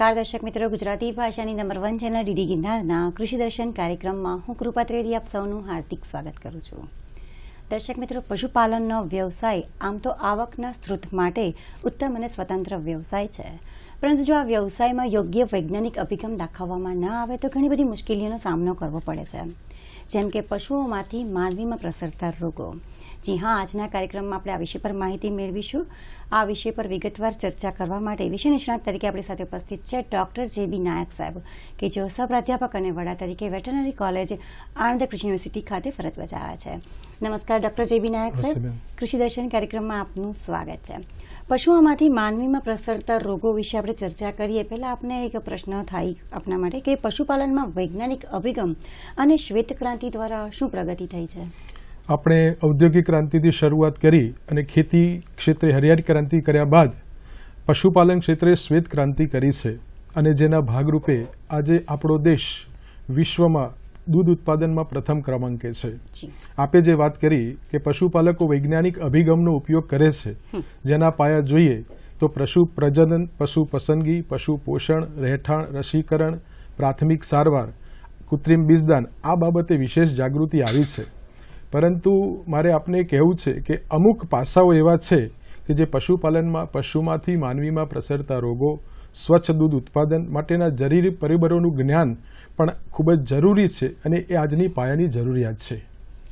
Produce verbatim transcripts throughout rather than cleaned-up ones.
નમસ્કાર દર્શક મિત્રો, ગુજરાતી ભાષાની નંબર વન ચેનલ ડીડી ગિરનારના કૃષિ દર્શન કાર્યક્રમમાં હું કૃપા ત્રિવેદી આપ સૌનું હાર્દિક સ્વાગત કરું છું. દર્શક મિત્રો, પશુપાલનનો વ્યવસાય આમ તો આવકના સ્ત્રોત માટે ઉત્તમ અને સ્વતંત્ર વ્યવસાય છે, પરંતુ જો આ વ્યવસાયમાં યોગ્ય વૈજ્ઞાનિક અભિગમ દાખવવામાં ન આવે તો ઘણી બધી મુશ્કેલીઓનો સામનો કરવો પડે છે, જેમ કે પશુઓમાંથી માનવીમાં પ્રસરતા રોગો. જી હા, આજના કાર્યક્રમમાં આપણે આ વિષય પર માહિતી મેળવીશું. આ વિષય પર વિગતવાર ચર્ચા કરવા માટે વિષય નિષ્ણાત તરીકે આપણી સાથે ઉપસ્થિત છે ડોક્ટર જે બી નાયક સાહેબ, કે જેઓ સહપ્રાધ્યાપક અને વડા તરીકે વેટરનરી કોલેજ આણંદ કૃષિ યુનિવર્સિટી ખાતે ફરજ બજાવે છે. નમસ્કાર ડોક્ટર જે બી નાયક સાહેબ, કૃષિ દર્શન કાર્યક્રમમાં આપનું સ્વાગત છે. પશુઓમાંથી માનવીમાં પ્રસરતા રોગો વિશે આપણે ચર્ચા કરીએ પહેલા આપને એક પ્રશ્ન થાય આપના માટે કે પશુપાલનમાં વૈજ્ઞાનિક અભિગમ અને શ્વેત ક્રાંતિ દ્વારા શું પ્રગતિ થઈ છે? આપણે ઔદ્યોગિક ક્રાંતિથી શરૂઆત કરી અને ખેતી ક્ષેત્રે હરિયાળી ક્રાંતિ કર્યા બાદ પશુપાલન ક્ષેત્રે શ્વેત ક્રાંતિ કરી છે, અને જેના ભાગરૂપે આજે આપણો દેશ વિશ્વમાં દૂધ ઉત્પાદનમાં પ્રથમ ક્રમાંકે છે. આપે જે વાત કરી કે પશુપાલકો વૈજ્ઞાનિક અભિગમનો ઉપયોગ કરે છે, જેના પાયા જોઈએ તો પશુ પ્રજનન, પશુ પસંદગી, પશુ પોષણ, રહેઠાણ, રસીકરણ, પ્રાથમિક સારવાર, કૃત્રિમ બીજદાન, આ બાબતે વિશેષ જાગૃતિ આવી છે. પરંતુ મારે આપને કહેવું છે કે અમુક પાસાઓ એવા છે કે જે પશુપાલનમાં પશુમાંથી માનવીમાં પ્રસરતા રોગો, સ્વચ્છ દૂધ ઉત્પાદન માટેના જરૂરી પરિબળોનું જ્ઞાન પણ ખૂબ જ જરૂરી છે, અને એ આજની પાયાની જરૂરિયાત છે.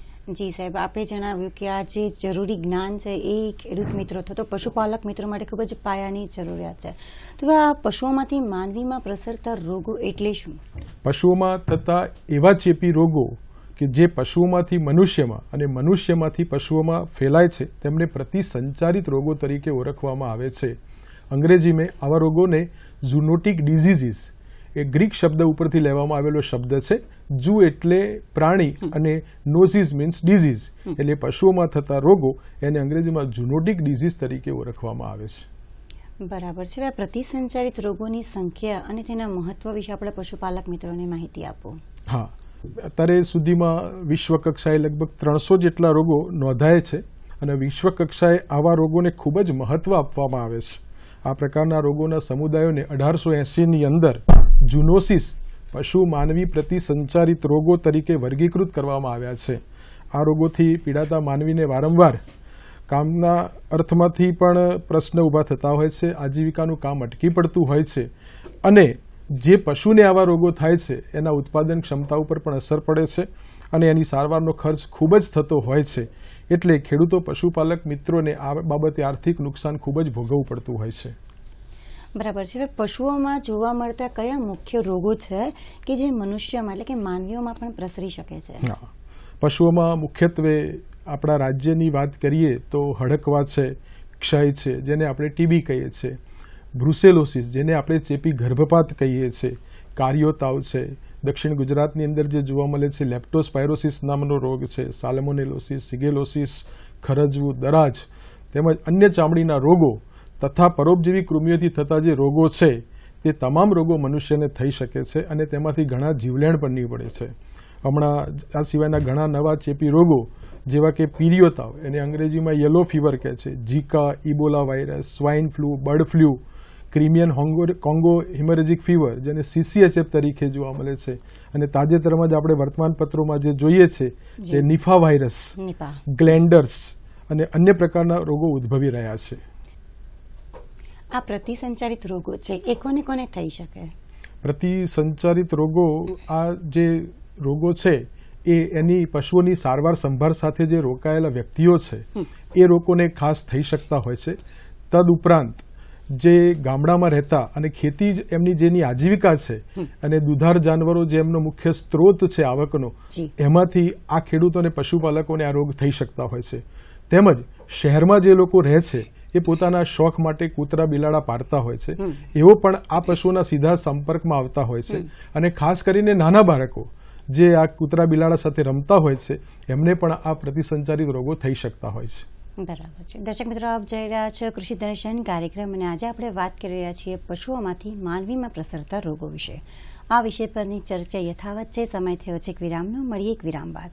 જી સાહેબ, આપે જણાવ્યું કે આ જે જરૂરી જ્ઞાન છે એ ખેડૂત મિત્રો તો પશુપાલક મિત્રો માટે ખૂબ જ પાયાની જરૂરિયાત છે. તો આ પશુઓમાંથી માનવીમાં પ્રસરતા રોગો એટલે શું? પશુઓમાં થતા એવા ચેપી રોગો કે જે પશુઓમાંથી મનુષ્યમાં અને મનુષ્યમાંથી પશુઓમાં ફેલાય છે તેમને પ્રતિસંચારિત રોગો તરીકે ઓળખવામાં આવે છે. અંગ્રેજીમાં આવા રોગોને ઝૂનોટિક ડિઝીઝીસ, એ ગ્રીક શબ્દ ઉપરથી લેવામાં આવેલો શબ્દ છે. જુ એટલે પ્રાણી અને નોઝીસ મીન્સ ડિઝીઝ, એટલે પશુઓમાં થતા રોગો એને અંગ્રેજીમાં ઝૂનોટિક ડિઝીઝ તરીકે ઓળખવામાં આવે છે. બરાબર છે. આ પ્રતિસંચારિત રોગોની સંખ્યા અને તેના મહત્વ વિશે આપણે પશુપાલક મિત્રોને માહિતી આપો. હા, અત્યારે સુધીમાં વિશ્વ કક્ષાએ લગભગ ત્રણસો જેટલા રોગો નોંધાય છે, અને વિશ્વ કક્ષાએ આવા રોગોને ખૂબ જ મહત્વ આપવામાં આવે છે. આ પ્રકારના રોગોના સમુદાયોને અઢારસો એંસીની અંદર ઝૂનોસિસ, પશુ માનવી પ્રતિસંચારિત રોગો તરીકે વર્ગીકૃત કરવામાં આવ્યા છે. આ રોગોથી પીડાતા માનવીને વારંવાર કામના અર્થમાંથી પણ પ્રશ્ન ઊભા થતા હોય છે, આજીવિકાનું કામ અટકી પડતું હોય છે, અને જે પશુને આવા રોગો થાય છે એના ઉત્પાદન ક્ષમતા ઉપર પણ અસર પડે છે, અને એની સારવારનો ખર્ચ ખૂબ જ થતો હોય છે. એટલે ખેડૂતો પશુપાલક મિત્રોને આ બાબતે આર્થિક નુકસાન ખૂબ જ ભોગવવું પડતું હોય છે. બરાબર છે. પશુઓમાં જોવા મળતા કયા મુખ્ય રોગો છે કે જે મનુષ્યમાં એટલે કે માનવીઓમાં પણ પ્રસરી શકે છે? પશુઓમાં મુખ્યત્વે આપણા રાજ્યની વાત કરીએ તો હડકવા છે, ક્ષય છે જેને આપણે ટીબી કહીએ છીએ, બ્રુસેલોસિસ જેને આપણે ચેપી ગર્ભપાત કહીએ છીએ, કારિયો તાવ છે, દક્ષિણ ગુજરાતની અંદર જે જોવા મળે છે લેપ્ટોસ્પાયરોસિસ નામનો રોગ છે, સાલ્મોનેલોસિસ, સિગેલોસિસ, ખરજવું, દરાજ, તેમજ અન્ય ચામડીના રોગો તથા પરોપજીવી કૃમિઓથી થતા જે રોગો છે તે તમામ રોગો મનુષ્યને થઈ શકે છે, અને તેમાંથી ઘણા જીવલેણ પણ નીવડે છે. હમણાં આ સિવાયના ઘણા નવા ચેપી રોગો જેવા કે પીરિયો તાવ, એને અંગ્રેજીમાં યલો ફીવર કહે છે, Zika, Ebola virus, swine flu, bird flu, Crimean Congo haemorrhagic fever જેને સીસીએચએફ તરીકે જોવા મળે છે, અને તાજેતરમાં જ આપણે વર્તમાનપત્રોમાં જે જોઈએ છે તે નિફા વાયરસ, ગ્લેન્ડર્સ અને અન્ય પ્રકારના રોગો ઉદ્ભવી રહ્યા છે. આ પ્રતિસંચારિત રોગો છે એ કોને કોને થઈ શકે? પ્રતિસંચારિત રોગો, આ જે રોગો છે એ એની પશુઓની સારવાર સંભાળ સાથે જે રોકાયેલા વ્યક્તિઓ છે એ રોગોને ખાસ થઈ શકતા હોય છે. તદ ઉપરાંત જે ગામડામાં રહેતા અને ખેતી જ એમની જેની આજીવિકા છે, અને દુધાર જાનવરો જે એમનો મુખ્ય સ્ત્રોત છે આવકનો, એમાંથી આ ખેડૂતોને પશુપાલકોને આ રોગ થઈ શકતા હોય છે. તેમજ શહેરમાં જે લોકો રહે છે એ પોતાના શોખ માટે કૂતરા બિલાડા પાળતા હોય છે, એવો પણ આ પશુઓના સીધા સંપર્કમાં આવતા હોય છે, અને ખાસ કરીને નાના બાળકો જે આ કૂતરા બિલાડા સાથે રમતા હોય છે એમને પણ આ પ્રતિસંચારિત રોગો થઈ શકતા હોય છે. બરાબર છે. દર્શક મિત્રો, આપ જઈ રહ્યા છો કૃષિ દર્શન કાર્યક્રમ, અને આજે આપણે વાત કરી રહ્યા છીએ પશુઓમાંથી માનવીમાં પ્રસરતા રોગો વિશે. આ વિષય પરની ચર્ચા યથાવત છે. સમય થયો છે એક વિરામનો. મળીએ એક વિરામ બાદ.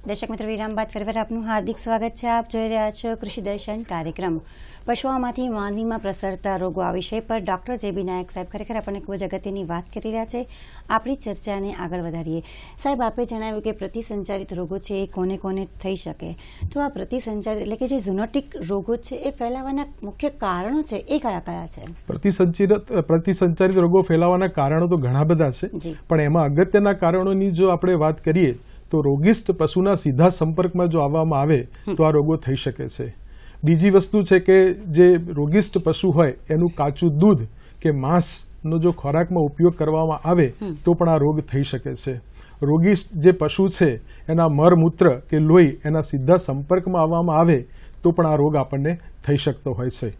દર્શક મિત્રો, વિરામ બાદ ફરીવાર આપનું હાર્દિક સ્વાગત છે. આપ જોઈ રહ્યા છો કૃષિ દર્શન કાર્યક્રમ. પશુઓમાંથી માનવીમાં પ્રસરતા રોગો આ વિષય પર ડોક્ટર જે બી નાયક સાહેબ ખરેખર આપણને ખૂબ જ અગત્યની વાત કરી રહ્યા છે. આપણી ચર્ચાને આગળ વધારીએ. સાહેબ, આપે જણાવ્યું કે પ્રતિસંચારિત રોગો છે એ કોને કોને થઈ શકે. તો આ પ્રતિસંચારિત એટલે કે જે ઝૂનોટિક રોગો છે એ ફેલાવાના મુખ્ય કારણો છે એ કયા કયા છે? પ્રતિસંચારિત પ્રતિસંચારિત રોગો ફેલાવાના કારણો તો ઘણા બધા છે, પણ એમાં અગત્યના કારણોની જો આપણે વાત કરીએ તો રોગિષ્ટ પશુના સીધા સંપર્કમાં જો આવવામાં આવે તો આ રોગો થઈ શકે છે. બીજી વસ્તુ છે કે જે રોગિષ્ટ પશુ હોય એનું કાચું દૂધ કે માંસનો જો ખોરાકમાં ઉપયોગ કરવામાં આવે તો પણ આ રોગ થઈ શકે છે. રોગિષ્ટ જે પશુ છે એના મરમૂત્ર કે લોહી એના સીધા સંપર્કમાં આવવામાં આવે તો પણ આ રોગ આપણને થઈ શકતો હોય છે.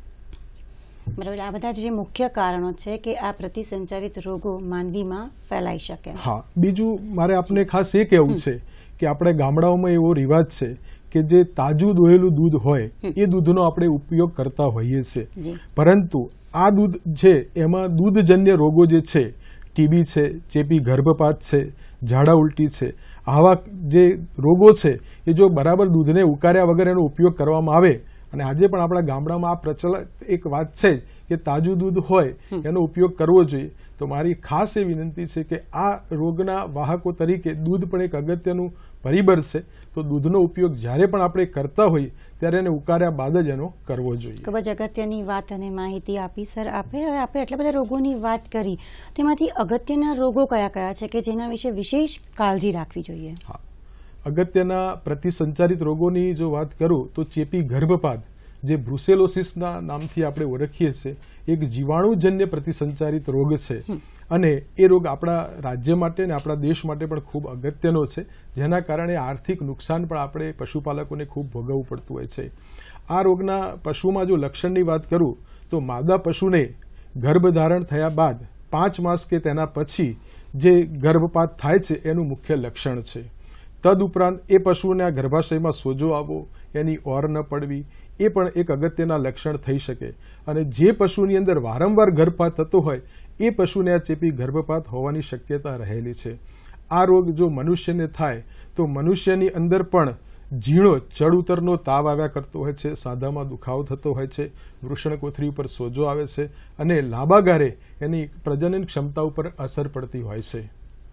બરાબર. આ બધા જે મુખ્ય કારણો છે કે આ પ્રતિસંચારિત રોગો માનવીમાં ફેલાઈ શકે. હા, બીજું મારે આપને ખાસ એ કહેવું છે કે આપણે ગામડાઓમાં એવો રિવાજ છે કે જે તાજું દોહેલું દૂધ હોય એ દૂધનો આપણે ઉપયોગ કરતા હોઈએ છીએ, પરંતુ આ દૂધ છે એમાં દૂધજન્ય રોગો જે છે, ટીબી છે, ચેપી ગર્ભપાત છે, ઝાડા ઉલટી છે, આવા જે રોગો છે એ જો બરાબર દૂધને ઉકાળ્યા વગર એનો ઉપયોગ કરવામાં આવે, અને આજે પણ આપણા ગામડામાં આ પ્રચલિત એક વાત છે કે તાજું દૂધ હોય એનો ઉપયોગ કરવો જોઈએ, તો મારી ખાસ એ વિનંતી છે કે આ રોગના વાહકો તરીકે દૂધ પણ એક અગત્યનું પરિબળ છે, તો દૂધનો ઉપયોગ જ્યારે પણ આપણે કરતા હોઈએ ત્યારે એને ઉકાળ્યા બાદ જ એનો કરવો જોઈએ. ખૂબ જ અગત્યની વાત અને માહિતી આપી સર આપે. હવે આપણે એટલા બધા રોગોની વાત કરી, તેમાંથી અગત્યના રોગો કયા કયા છે કે જેના વિશે વિશેષ કાળજી રાખવી જોઈએ? હા, અગત્યના પ્રતિસંચારિત રોગોની જો વાત કરું તો ચેપી ગર્ભપાત, જે બ્રુસેલોસિસના નામથી આપણે ઓળખીએ છીએ, એક જીવાણુજન્ય પ્રતિસંચારિત રોગ છે, અને એ રોગ આપણા રાજ્ય માટે અને આપણા દેશ માટે પણ ખૂબ અગત્યનો છે, જેના કારણે આર્થિક નુકસાન પણ આપણે પશુપાલકોને ખૂબ ભોગવવું પડતું હોય છે. આ રોગના પશુમાં જો લક્ષણની વાત કરું તો માદા પશુને ગર્ભધારણ થયા બાદ પાંચ માસ કે તેના પછી જે ગર્ભપાત થાય છે એનું મુખ્ય લક્ષણ છે. તદુપરાંત એ પશુને આ ગર્ભાશયમાં સોજો આવવો, એની ઓર ન પડવી, એ પણ એક અગત્યના લક્ષણ થઈ શકે. અને જે પશુની અંદર વારંવાર ગર્ભપાત થતો હોય એ પશુને આ ચેપી ગર્ભપાત હોવાની શક્યતા રહેલી છે. આ રોગ જો મનુષ્યને થાય તો મનુષ્યની અંદર પણ ઝીણો ચડ ઉતરનો તાવ આવ્યા કરતો હોય છે, સાંધામાં દુખાવો થતો હોય છે, વૃષણકોથળી ઉપર સોજો આવે છે, અને લાંબા ગાળે એની પ્રજનન ક્ષમતા ઉપર અસર પડતી હોય છે.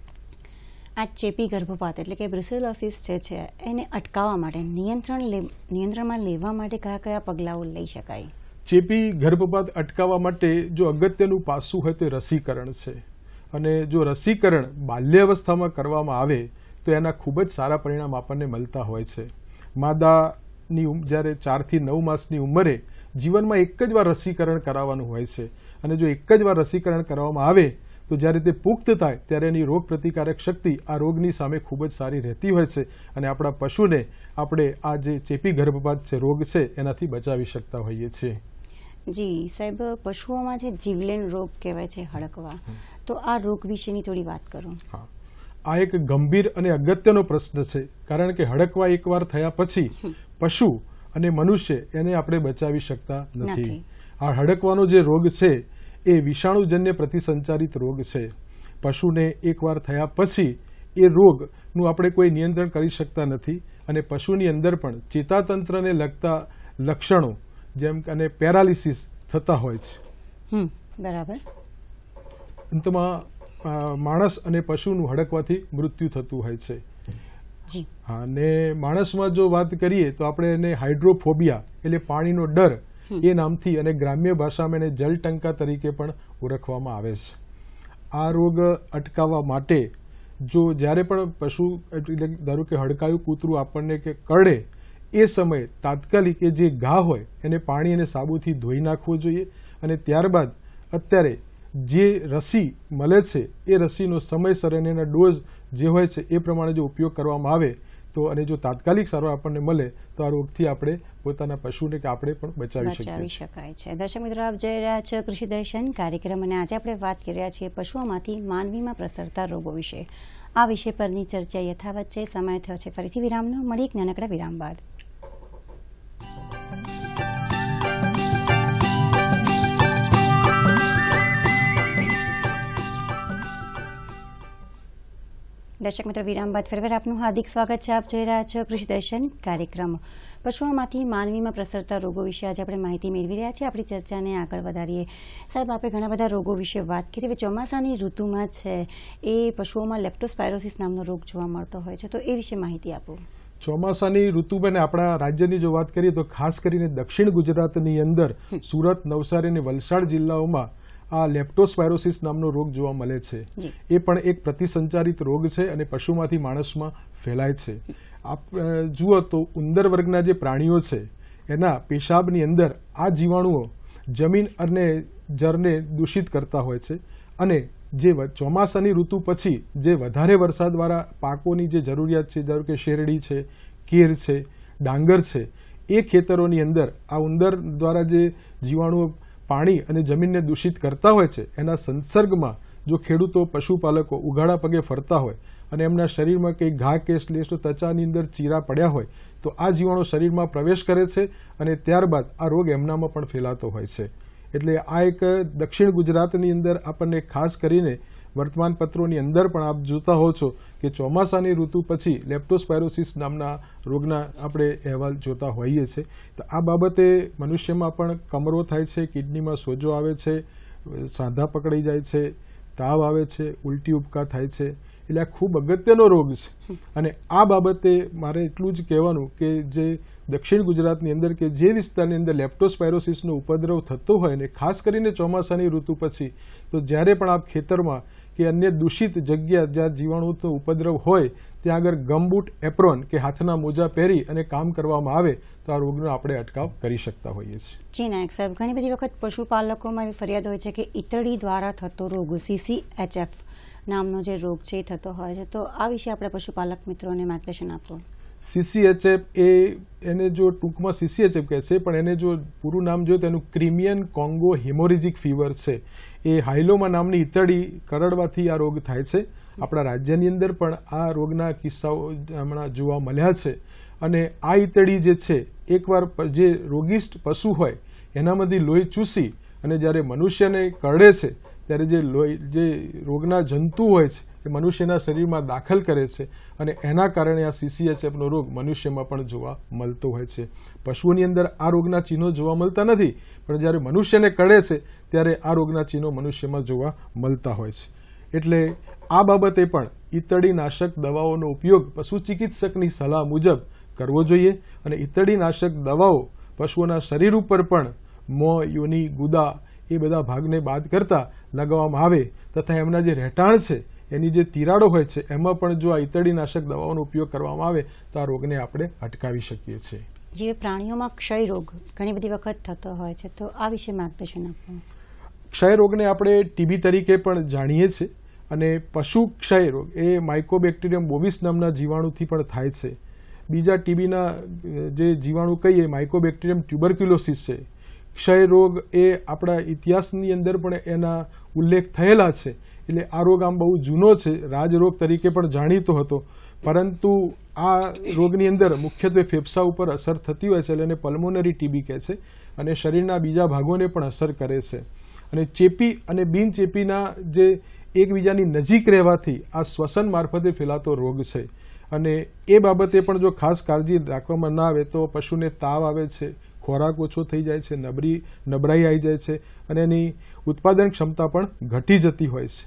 આ ચેપી ગર્ભપાત એટલે કે બ્રુસેલોસિસ જે છે એને અટકાવવા માટે નિયંત્રણ નિયંત્રણમાં લેવા માટે કયા કયા પગલાઓ લઈ શકાય? ચેપી ગર્ભપાત અટકાવવા માટે જો અગત્યનું પાસું હોય તો રસીકરણ છે, અને જો રસીકરણ બાલ્યાવસ્થામાં કરવામાં આવે તો એના ખૂબ જ સારા પરિણામ આપણને મળતા હોય છે. માદાની જ્યારે ચારથી નવ માસની ઉંમરે જીવનમાં એક જ વાર રસીકરણ કરાવવાનું હોય છે, અને જો એક જ વાર રસીકરણ કરવામાં આવે તો જ્યારે તે પુખ્ત થાય ત્યારે એની રોગ પ્રતિકારક શક્તિ આ રોગની સામે ખૂબ જ સારી રહેતી હોય છે, અને આપણા પશુને આપણે આ જે ચેપી ગર્ભપાત છે રોગ છે એનાથી બચાવી શકતા હોઈએ છીએ. જી સાહેબ, પશુઓમાં જે જીવલેણ રોગ કહેવાય છે હડકવા, તો આ રોગ વિશેની થોડી વાત કરો. હા, આ એક ગંભીર અને અગત્યનો પ્રશ્ન છે, કારણ કે હડકવા એકવાર થયા પછી પશુ અને મનુષ્ય એને આપણે બચાવી શકતા નથી. આ હડકવાનો જે રોગ છે એ વિષાણુજન્ય પ્રતિસંચારિત રોગ છે. પશુને એકવાર થયા પછી એ રોગનું આપણે કોઈ નિયંત્રણ કરી શકતા નથી, અને પશુની અંદર પણ ચેતાતંત્રને લગતા લક્ષણો જેમ કે અને પેરાલિસિસ થતા હોય છે. બરાબર. અંતમાં માણસ અને પશુનું હડકવાથી મૃત્યુ થતું હોય છે. હા, અને માણસમાં જો વાત કરીએ તો આપણે એને હાઇડ્રોફોબિયા એટલે પાણીનો ડર એ નામથી અને ગ્રામ્ય ભાષામાં એને જલટંકા તરીકે પણ ઓળખવામાં આવે છે. આ રોગ અટકાવવા માટે જો જ્યારે પણ પશુ એટલે ધારો કે હડકાયું કૂતરું આપણને કે કરડે એ સમયે તાત્કાલિક એ જે ઘા હોય એને પાણી અને સાબુથી ધોઈ નાખવો જોઈએ, અને ત્યારબાદ અત્યારે જે રસી મળે છે એ રસીનો સમયસર અને એના ડોઝ જે હોય છે એ પ્રમાણે જો ઉપયોગ કરવામાં આવે તો, અને જો તાત્કાલિક સારવાર આપણને મળે તો આ રોગથી આપણે પોતાના પશુને કે આપણે પણ બચાવી બચાવી શકાય છે. દર્શક મિત્રો, આપ જોઈ રહ્યા છો કૃષિ દર્શન કાર્યક્રમ, અને આજે આપણે વાત કરી રહ્યા છીએ પશુઓમાંથી માનવીમાં પ્રસરતા રોગો વિશે. આ વિષય પરની ચર્ચા યથાવત છે. સમય થયો છે ફરીથી વિરામનો. મળી એક નાનકડા વિરામ બાદ. દર્શક મિત્રો, વિરામ બાદ ફરીવાર આપનું હાર્દિક સ્વાગત છે. આપ જોઈ રહ્યા છો કૃષિ દર્શન કાર્યક્રમ. પશુઓમાંથી માનવીમાં પ્રસરતા રોગો વિશે આજે આપણે માહિતી મેળવી રહ્યા છીએ. આપણી ચર્ચાને આગળ વધારીએ. સાહેબ, આપણે ઘણા બધા રોગો વિશે વાત કરી. હવે ચોમાસાની ઋતુમાં છે એ પશુઓમાં લેપ્ટોસ્પાયરોસિસ નામનો રોગ જોવા મળતો હોય છે, તો એ વિશે માહિતી આપો. ચોમાસાની ઋતુમાં આપણા રાજ્યની જો વાત કરીએ તો ખાસ કરીને દક્ષિણ ગુજરાતની અંદર સુરત, નવસારી અને વલસાડ જિલ્લાઓમાં આ લેપ્ટોસ્પાયરોસિસ નામનો રોગ જોવા મળે છે. એ પણ એક પ્રતિસંચારિત રોગ છે અને પશુમાંથી માણસમાં ફેલાય છે. આપ જુઓ તો ઉંદર વર્ગના જે પ્રાણીઓ છે એના પેશાબની અંદર આ જીવાણુઓ જમીન અને જળને દૂષિત કરતા હોય છે અને જે ચોમાસાની ઋતુ પછી જે વધારે વરસાદવાળા પાકોની જે જરૂરિયાત છે, ધારો કે શેરડી છે, કેર છે, ડાંગર છે, એ ખેતરોની અંદર આ ઉંદર દ્વારા જે જીવાણુઓ પાણી અને જમીનને દૂષિત કરતા હોય છે એના સંસર્ગમાં જો ખેડૂતો, પશુપાલકો ઉઘાડા પગે ફરતા હોય અને એમના શરીરમાં કંઈ ઘા કે શ્લેષ ત્વચાની અંદર ચીરા પડ્યા હોય તો આ જીવાણુ શરીરમાં પ્રવેશ કરે છે અને ત્યારબાદ આ રોગ એમનામાં પણ ફેલાતો હોય છે. એટલે આ એક દક્ષિણ ગુજરાતની અંદર આપણને ખાસ કરીને વર્તમાન પત્રોની અંદર પણ આપ જોતા હો છો કે ચોમાસાની ઋતુ પછી લેપ્ટોસ્પાયરોસિસ નામના રોગના આપણે અહેવાલ જોતા હોઈએ છીએ. તો આ બાબતે મનુષ્યમાં પણ કમરો થાય છે, કિડનીમાં સોજો આવે છે, સાંધા પકડાઈ જાય છે, તાવ આવે છે, ઉલટી ઉપકા થાય છે. એટલે આ ખૂબ અગત્યનો રોગ છે અને આ બાબતે મારે એટલું જ કહેવાનું કે જે દક્ષિણ ગુજરાતની અંદર કે જે વિસ્તારની અંદર લેપ્ટોસ્પાયરોસિસનો ઉપદ્રવ થતો હોય ને ખાસ કરીને ચોમાસાની ઋતુ પછી, તો જ્યારે પણ આપ ખેતરમાં કે અન્ય દૂષિત જગ્યા જ્યાં જીવાણુનો ઉપદ્રવ હોય ત્યાં આગળ ગમબૂટ, એપ્રોન કે હાથના મોજા પહેરી અને કામ કરવામાં આવે તો આ રોગનો આપણે અટકાવ કરી શકતા હોઈએ છીએ. જી નાયક સાહેબ, ઘણી બધી વખત પશુપાલકોમાં એવી ફરિયાદ હોય છે કે ઈતળી દ્વારા થતો રોગ સીસીએચએફ નામનો જે રોગ છે એ થતો હોય છે, તો આ વિશે આપણે પશુપાલક મિત્રોને માર્ગદર્શન આપો. સીસીએચએફ એ એને જો ટૂંકમાં સીસીએચએફ કહે છે, પણ એને જો પૂરું નામ જોઈએ તો એનું ક્રિમિયન કોંગો હિમોરેજિક ફીવર છે. એ હાઇલોમા નામની ઈતળી કરડવાથી આ રોગ થાય છે. આપણા રાજ્યની અંદર પણ આ રોગના કિસ્સાઓ હમણાં જોવા મળ્યા છે અને આ ઈતળી જે છે એકવાર જે રોગિષ્ટ પશુ હોય એનામાંથી લોહી ચૂસી અને જ્યારે મનુષ્યને કરડે છે ત્યારે જે લોહી જે રોગના જંતુ હોય છે એ મનુષ્યના શરીરમાં દાખલ કરે છે અને એના કારણે આ સીસીએચએફનો રોગ મનુષ્યમાં પણ જોવા મળતો હોય છે. પશુઓની અંદર આ રોગના ચિહ્નો જોવા મળતા નથી, પણ જ્યારે મનુષ્યને કરડે છે ત્યારે આ રોગના ચિહ્નો મનુષ્યમાં જોવા મળતા હોય છે. એટલે આ બાબતે પણ ઈતળીનાશક દવાઓનો ઉપયોગ પશુ ચિકિત્સકની સલાહ મુજબ કરવો જોઈએ અને ઈતળીનાશક દવાઓ પશુઓના શરીર ઉપર પણ મોં, યોની, ગુદા એ બધા ભાગને બાદ કરતા લગાવવામાં આવે તથા એમના જે રહેઠાણ છે એની જે તિરાડો હોય છે એમાં પણ જો આ ઈતળીનાશક દવાઓનો ઉપયોગ કરવામાં આવે તો આ રોગને આપણે અટકાવી શકીએ છીએ. જે પ્રાણીઓમાં ક્ષય રોગ ઘણી બધી વખત થતો હોય છે, તો આ વિશે માર્ગદર્શન આપો. ક્ષય રોગને આપણે ટીબી તરીકે પણ જાણીએ છીએ અને પશુ ક્ષય રોગ એ માઇકોબેક્ટેરિયમ બોવિસ નામના જીવાણુથી પણ થાય છે. બીજા ટીબીના જે જીવાણુ કહીએ માઇકોબેક્ટેરિયમ ટ્યુબરક્યુલોસિસ છે. ક્ષય રોગ એ આપણા ઇતિહાસની અંદર પણ એના ઉલ્લેખ થયેલા છે. એટલે આ રોગ આમ બહુ જૂનો છે, રાજરોગ તરીકે પણ જાણીતો હતો, પરંતુ આ રોગની અંદર મુખ્યત્વે ફેફસા ઉપર અસર થતી હોય છે એટલે એને પલ્મોનરી ટીબી કહે છે અને શરીરના બીજા ભાગોને પણ અસર કરે છે. અને ચેપી અને બિનચેપીના જે એકબીજાની નજીક રહેવાથી આ શ્વસન મારફતે ફેલાતો રોગ છે અને એ બાબતે પણ જો ખાસ કાળજી રાખવામાં ના આવે તો પશુને તાવ આવે છે, ખોરાક ઓછો થઈ જાય છે, નબળી નબળાઈ આવી જાય છે અને એની ઉત્પાદન ક્ષમતા પણ ઘટી જતી હોય છે.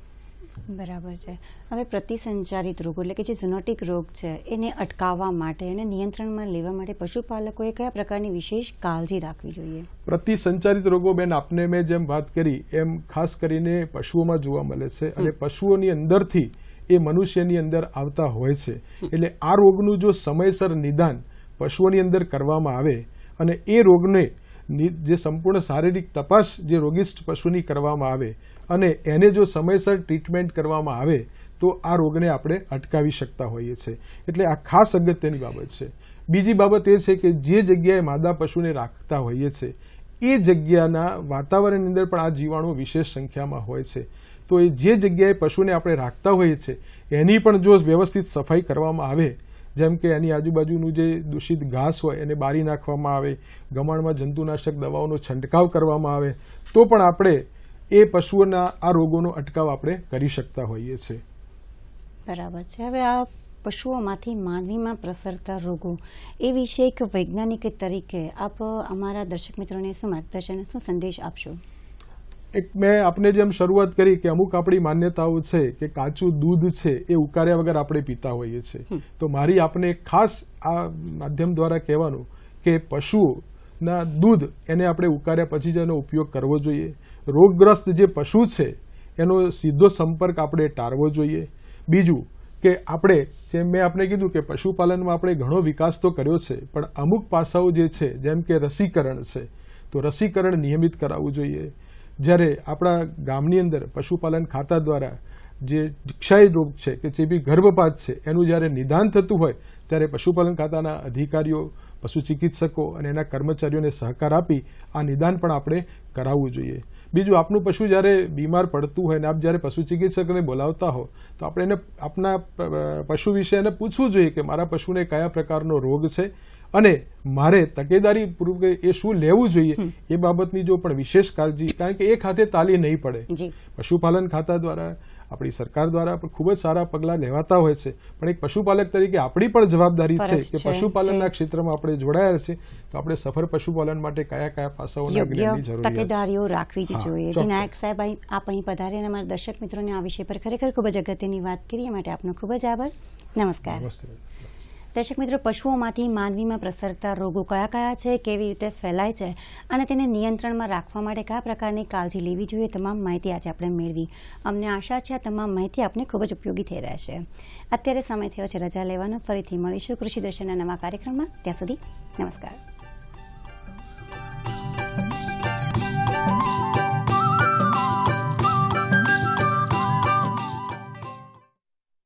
બરાબર છે. હવે પ્રતિસંચારિત રોગો એટલે કે જે ઝૂનોટિક રોગ છે એને અટકાવવા માટે અને નિયંત્રણમાં લેવા માટે પશુપાલકોએ કયા પ્રકારની વિશેષ કાળજી રાખવી જોઈએ? પ્રતિસંચારિત રોગો બેન આપને મેં જેમ વાત કરી એમ ખાસ કરીને પશુઓમાં જોવા મળે છે અને પશુઓની અંદરથી એ મનુષ્યની અંદર આવતા હોય છે. એટલે આ રોગનું જો સમયસર નિદાન પશુઓની અંદર કરવામાં આવે અને એ રોગને જે સંપૂર્ણ શારીરિક તપાસ જે રોગિષ્ટ પશુની કરવામાં આવે અને એને જો સમયસર ટ્રીટમેન્ટ કરવામાં આવે તો આ રોગને આપણે અટકાવી શકતા હોઈએ છીએ. એટલે આ ખાસ અગત્યની બાબત છે. બીજી બાબત એ છે કે જે જગ્યાએ માદા પશુને રાખતા હોઈએ છીએ એ જગ્યાના વાતાવરણની અંદર પણ આ જીવાણુ વિશેષ સંખ્યામાં હોય છે. તો એ જે જગ્યાએ પશુને આપણે રાખતા હોઈએ છીએ એની પણ જો વ્યવસ્થિત સફાઈ કરવામાં આવે, જેમ કે એની આજુબાજુનું જે દૂષિત ઘાસ હોય એને બારી નાખવામાં આવે, ગમાણમાં જંતુનાશક દવાઓનો છંટકાવ કરવામાં આવે તો પણ આપણે એ પશુઓના આ રોગોનો અટકાવ આપણે કરી શકતા હોઈએ છીએ. બરાબર છે. હવે આ પશુઓમાંથી માનવીમાં પ્રસરતા રોગો એ વિશે એક વૈજ્ઞાનિક તરીકે આપ અમારા દર્શક મિત્રોને શું માર્ગદર્શન, શું સંદેશ આપશો? એક મેં આપને જેમ શરૂઆત કરી કે અમુક આપણી માન્યતાઓ છે કે કાચું દૂધ છે એ ઉકાળ્યા વગર આપણે પીતા હોઈએ છીએ. તો મારી આપને ખાસ આ માધ્યમ દ્વારા કહેવાનું કે પશુઓના દૂધ એને આપણે ઉકાળ્યા પછી જ એનો ઉપયોગ કરવો જોઈએ. રોગગ્રસ્ત જે પશુ છે એનો સીધો સંપર્ક આપણે ટાળવો જોઈએ. બીજું કે આપણે જેમ મેં આપણે કીધું કે પશુપાલનમાં આપણે ઘણો વિકાસ તો કર્યો છે, પણ અમુક પાસાઓ જે છે જેમ કે રસીકરણ છે તો રસીકરણ નિયમિત કરાવવું જોઈએ. જ્યારે આપણા ગામની અંદર પશુપાલન ખાતા દ્વારા જે ક્ષય રોગ છે કે ચેપી ગર્ભપાત છે એનું જ્યારે નિદાન થતું હોય ત્યારે પશુપાલન ખાતાના અધિકારીઓ, પશુ ચિકિત્સકો અને એના કર્મચારીઓને સહકાર આપી આ નિદાન પણ આપણે કરાવવું જોઈએ. બીજું, આપનું પશુ જ્યારે બીમાર પડતું હોય ને આપ જ્યારે પશુ ચિકિત્સકને બોલાવતા હો તો આપણે એને આપના પશુ વિશે એને પૂછવું જોઈએ કે મારા પશુને કયા પ્રકારનો રોગ છે અને મારે તકેદારી પૂર્વક એ શું લેવું જોઈએ એ બાબતની જો પણ વિશેષ કાળજી, કારણ કે એક હાથે તાલી નહીં પડે. પશુપાલન ખાતા દ્વારા, આપણી સરકાર દ્વારા પણ ખૂબ જ સારા પગલાં લેવાતા હોય છે, પણ એક પશુપાલક તરીકે આપણી પણ જવાબદારી છે કે પશુપાલનના ક્ષેત્રમાં આપણે જોડાયા છે તો આપણે સફળ પશુપાલન માટે કયા કયા પાસાઓના જ્ઞાનની જરૂર છે, તકેદારીઓ રાખવી જ જોઈએ. જી નાયક સાહેબ, આપ અહીં પધારી અને અમારા દર્શક મિત્રોને આ વિષય પર ખરેખર ખૂબ જ અગત્યની વાત કરી, એ માટે આપનો ખૂબ જ આભાર. નમસ્કાર. દર્શક મિત્રો, પશુઓમાંથી માનવીમાં પ્રસરતા રોગો કયા કયા છે, કેવી રીતે ફેલાય છે અને તેને નિયંત્રણમાં રાખવા માટે કયા પ્રકારની કાળજી લેવી જોઈએ, તમામ માહિતી આજે આપણે મેળવી. અમને આશા છે આ તમામ માહિતી આપને ખૂબ જ ઉપયોગી થઈ રહેશે. અત્યારે સમય થયો છે રજા લેવાનો. ફરીથી મળીશું કૃષિ દર્શનના નવા કાર્યક્રમમાં. ત્યાં સુધી નમસ્કાર.